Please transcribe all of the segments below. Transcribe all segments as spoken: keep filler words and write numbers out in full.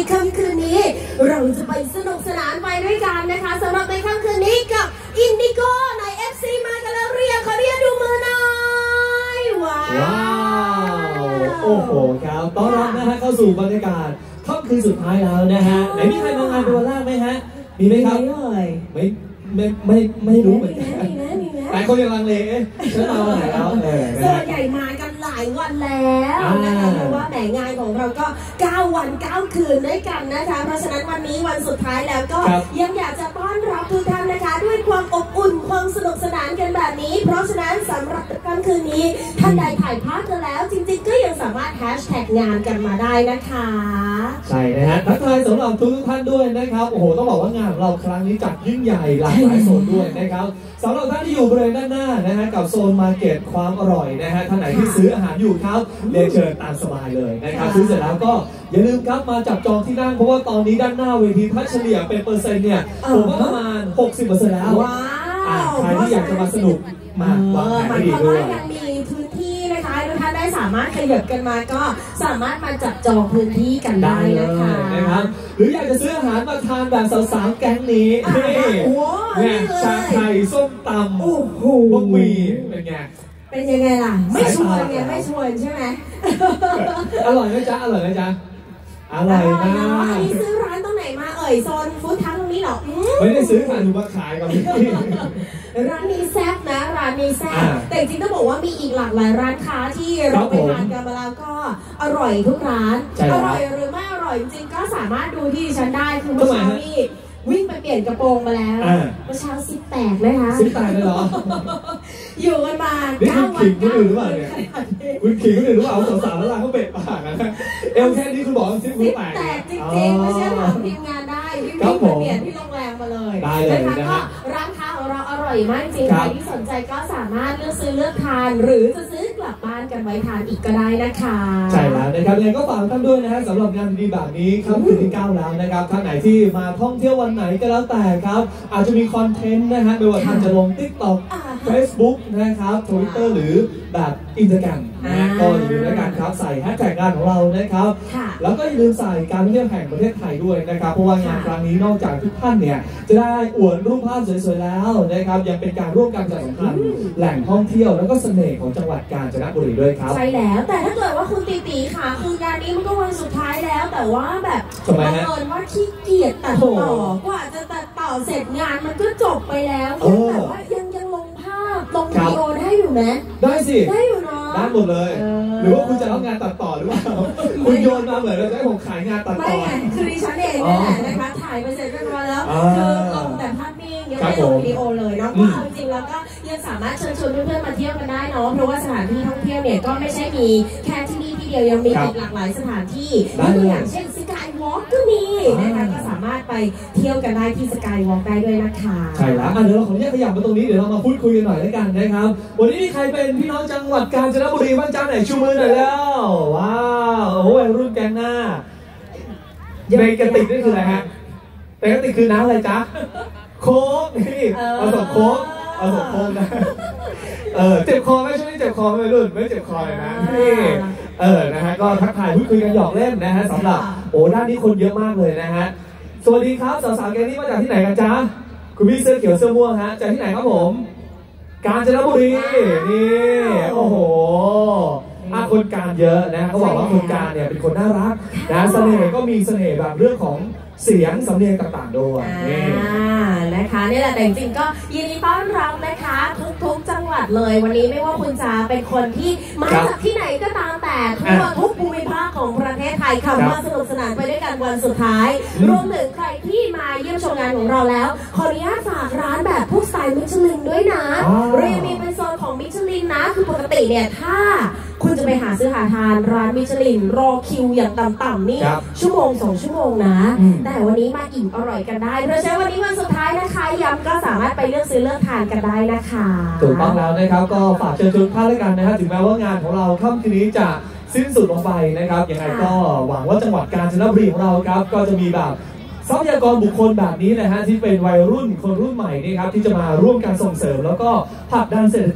ค่ำคืนนี้เราจะไปสนุกสนานไปด้วยกันนะคะสำหรับในค่ำคืนนี้กับอินดิโก้ใน เอฟ ซี มากันแล้วเรียกขอเรียกดูมือหน่อยว้าวโอ้โหครับต้อนรับนะฮะเข้าสู่บรรยากาศค่ำคืนสุดท้ายแล้วนะฮะไหนมีใครมางานดูวันแรกไหมฮะมีไหมครับไม่ไม่ไม่ไม่รู้เหมือนกันหลายคนยังลังเลเอ๊ะฉันมาวันไหนแล้วส่วนใหญ่มากันหลายวันแล้วนะคะเพราะว่าแหมงานของเราก็เก้าวันเก้าคืนด้วยกันนะคะเพราะฉะนั้นวันนี้วันสุดท้ายแล้วก็ยังอยากจะต้อนรับทุกท่านนะคะด้วยความอบอุ่นความสนุกสนานกันแบบนี้เพราะฉะนั้นสำหรับค่ำคืนนี้ท่านใดถ่ายภาพกันแล้วจริงๆก็ยังสามารถแฮชแท็กงานกันมาได้นะคะใช่นะฮะทักทายสำหรับทุกท่านด้วยนะครับโอ้โหต้องบอกว่างานของเราครั้งนี้จัดยิ่งใหญ่หลากหลายโซนด้วยนะครับสำหรับท่านที่อยู่บริเวณด้านหน้านะฮะกับโซนมาร์เก็ตความอร่อยนะฮะท่านไหนที่ซื้ออาหารอยู่ครับเรียนเชิญตามสบายเลยนะครับซื้อเสร็จแล้วก็อย่าลืมครับมาจับจองที่นั่งเพราะว่าตอนนี้ด้านหน้าเวทีถ้าเฉลี่ยเป็นเปอร์เซ็นต์เนี่ยผมว่าประมาณ หกสิบเปอร์เซ็นต์ แล้วว้าวใครที่อยากจะมาสนุกมาวางแผนดีด้วยยังมีพื้นที่นะคะทุกท่านได้สามารถขยับกันมาก็สามารถมาจับจองพื้นที่กันได้นะคะนะครับหรืออยากจะซื้ออาหารมาทานแบบสาวๆแก๊งนี้นี่ชาไทยส้มตำบะหมี่เป็นไงเป็นยังไงล่ะไม่ชวนไงไม่ชวนใช่ไหมอร่อยไหมจ๊ะอร่อยไหมจ๊ะอร่อยนะอันนี้ซื้อร้านตรงไหนมาเอ่ยโซนฟู้ดทัคตรงนี้หรอไม่ได้ซื้อค่ะหนูมาขายกับพี่ร้านนี้แซ่บนะร้านนี้แซ่บแต่จริงๆต้องบอกว่ามีอีกหลากหลายร้านค้าที่เราไปทานกันมาแล้วก็อร่อยทุกร้านอร่อยหรือไม่อร่อยจริงๆก็สามารถดูที่ฉันได้คือเมื่อเช้านี้วิ่งไปเปลี่ยนกระโปรงมาแล้วเมื่อเช้าซิปแตกนะคะซิปแตกเลยเหรออยู่กันมาเก้าวันคุณขิงคนอื่นหรือเปล่าเนี่ยคุณขิงคนอื่นหรือเปล่าสาวๆแล้วล่ะเขาเบะปากนะเอวแค่นี้คุณบอกซิปแตกแตกจริงๆไม่ใช่ถามทีมงานได้วิ่งไปเปลี่ยนที่โรงแรมมาเลยได้เลยนะคะร้านค้าของเราอร่อยมากจริงใครที่สนใจก็สามารถเลือกซื้อเลือกทานหรือจะซื้อกลับบ้านกันไว้ทานอีกก็ได้นะคะใช่แล้วนะครับยังไงก็ฝากท่านด้วยนะฮะสำหรับงานดีแบบนี้ครับคืนที่เก้าแล้วนะครับท่านไหนที่มาท่องเที่ยววันไหนก็แล้วแต่ครับอาจจะมีคอนเทนต์นะฮะไม่ว่าท่านจะลง ติ๊กต็อก เฟซบุ๊ก นะครับ ทวิตเตอร์ หรือแบบอินสตาแกรมนะก็อย่าลืมแล้วกันครับใส่แฮชแท็กงานของเรานะครับแล้วก็อย่าลืมใส่การท่องเที่ยวแห่งประเทศไทยด้วยนะครับเพราะว่างานครั้งนี้นอกจากทุกท่านเนี่ยจะได้อวดรูปภาพสวยๆแล้วนะครับยังเป็นการร่วมกันจัดสำคัญแหล่งท่องเที่ยวแล้วก็เสน่ห์ของจังหวัดกาญจนบุรีด้วยครับใช่แล้วแต่ถ้าเกิดว่าคุณตีตีค่ะคืองานนี้มันก็วันสุดท้ายแล้วแต่ว่าแบบบังเอิญว่าขี้เกียจตัดต่อกว่าจะตัดต่อเสร็จงานมันก็จบไปแล้วแต่ว่ายังยังลงภาพลงวิดีโอได้อยู่ไหมได้สิได้อยู่เนาะได้หมดเลยหรือว่าคุณจะรับงานตัดต่อหรือเปล่าคุณโยนมาเหมือนเราจะให้ผมขายงานตัดต่อไม่ไงคือดิฉันเองนี่แหละนะคะถ่ายไปเสร็จเรียบร้อยแล้วคือลงแต่ภาพนิ่งยังไม่ลงวิดีโอเลยเนาะก็จริงๆแล้วก็ยังสามารถเชิญชวนเพื่อนๆมาเที่ยวกันได้เนาะเพราะว่าสถานที่ท่องเที่ยวเนี่ยก็ไม่ใช่มีแค่ที่นี่ที่เดียวยังมีอีกหลากหลายสถานที่ยกตัวอย่างเช่นสกายวอล์กก็มีนะคะก็สามารถไปเที่ยวกันได้ที่สกายวอล์กได้ด้วยนะคะใช่แล้วเดี๋ยวเราขออนุญาตขยับมาตรงนี้เดี๋ยวเรามาพูดคุยกันหน่อยด้วยกันนะครับวันนี้มีใครเป็นพี่น้องจังหวัดกาญจนบุรีบ้างจ้าไหนชูมือหน่อยแล้วว้าวโอ้ยรุ่นแกงหน้าในกระติกนี่คืออะไรฮะในกระติกคือน้ำอะไรจ๊ะโค้กนี่ผสมโค้กผสมโค้กนะเออเจ็บคอไหมช่วงนี้เจ็บคอไหมรุ่นไม่เจ็บคอเลยนะนี่เออนะฮะก็ทักทายพูดคุยกันหยอกเล่นนะฮะสำหรับโอ้ด้านนี้คนเยอะมากเลยนะฮะสวัสดีครับสาวๆแกงนี้มาจากที่ไหนกันจ๊ะคุณพี่เสื้อเขียวเสื้อม่วงฮะจากที่ไหนครับผมกาญจนบุรีนี่โอ้โหอาคนการเยอะนะเขาบอกว่าคนการเนี่ยเป็นคนน่ารักนะเสน่ห์ก็มีเสน่ห์แบบเรื่องของเสียงสำเนียงต่างๆด้วยนี่นะคะนี่แหละแต่จริงๆก็ยินดีต้อนรับนะคะทุกๆจังหวัดเลยวันนี้ไม่ว่าคุณจะเป็นคนที่มาจากที่ไหนก็ตามแต่ทั่วทุกภูมิภาคของประเทศไทยค่ะมาสนุกสนานไปด้วยกันวันสุดท้ายรวมถึงใครที่มาเยี่ยมชมงานของเราแล้วขออนุญาตฝากร้านแบบพวกสไตล์มิชลินด้วยนะเรายังมีเป็นโซนของมิชลินนะคือปกติเนี่ยถ้าคุณจะไปหาซื้อหาทานร้านมิชลินรอคิวอย่างต่ำๆนี่ชั่วโมงสองชั่วโมงนะแต่วันนี้มาอิ่มอร่อยกันได้เพราะฉะนั้นวันนี้วันสุดท้ายนะคะย้ำก็สามารถไปเลือกซื้อเลือกทานกันได้นะคะถูกต้องแล้วนะครับก็ฝากเชิญชวนท่านแล้วกันนะครับถึงแม้ว่างานของเราค่ำคืนนี้จะสิ้นสุดลงไปนะครับยังไงก็หวังว่าจังหวัดกาญจนบุรีของเราครับก็จะมีแบบทรัพยากรบุคคลแบบนี้นะฮะที่เป็นวัยรุ่นคนรุ่นใหม่นี่ครับที่จะมาร่วมกันส่งเสริมแล้วก็ผลักดันเศรษฐกิจ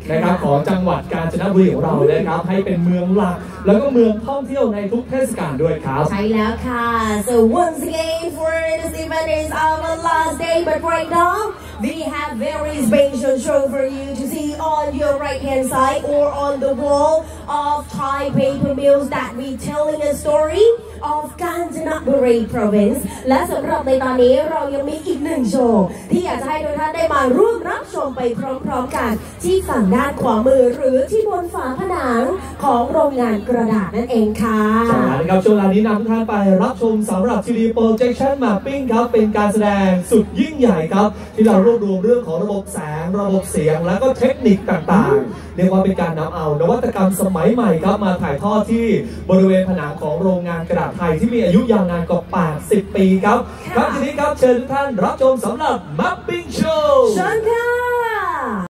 นะครับของจังหวัดกาญจนบุรีของเรานะครับให้เป็นเมืองหลักแล้วก็เมืองท่องเที่ยวในทุกเทศกาลด้วยครับใช่แล้วค่ะ so once again for this event is our last day but right now we have very special show for you to see on your right hand side or on the wall of Thai paper mills that we telling a story of Kanchanaburi province และสำหรับในตอนนี้เรายังมีอีกหนึ่งโชว์ที่อยากจะให้ทุกท่านได้มาร่วมรับชมไปพร้อมๆกันที่ฝั่งด้านขวามือหรือที่บนฝาผนังของโรงงานกระดาษนั่นเองค่ะใช่แล้วนะครับช่วงเวลานี้นำทุกท่านไปรับชมสำหรับ ทรี ดี Projection Mapping ครับเป็นการแสดงสุดยิ่งใหญ่ครับที่เรารวบรวมเรื่องของระบบแสงระบบเสียงและก็เทคนิคต่างๆเรียกว่าเป็นการนำเอานวัตกรรมสมัยใหม่ครับมาถ่ายทอดที่บริเวณผนังของโรงงานกระดาษไทยที่มีอายุยาวนานกว่าแปดสิบปีครับครับทีนี้ครับเชิญทุกท่านรับชมสำหรับ Mapping Show เชิญค่ะ